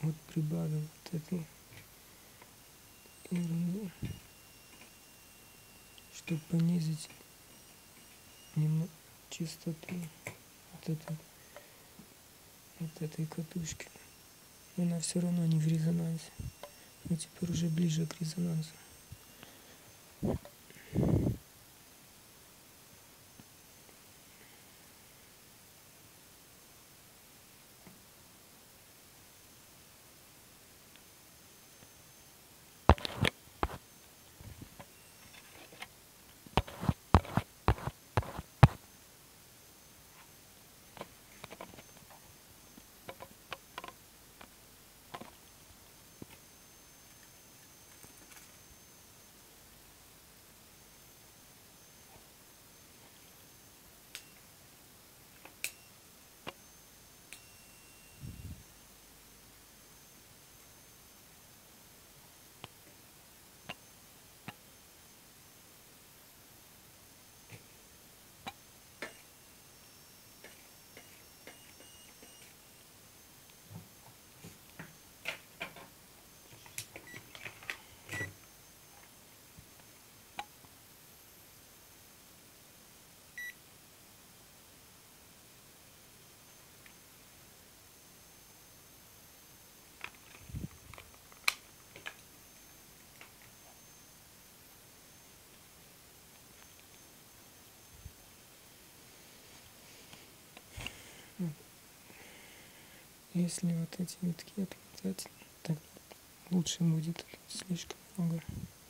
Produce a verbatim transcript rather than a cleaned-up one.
вот прибавил вот этой ерунды, чтобы понизить немного частоту вот этой, вот этой катушки. Но она все равно не в резонансе. Мы теперь уже ближе к резонансу. Если вот эти витки отмотать, так лучше будет, слишком много.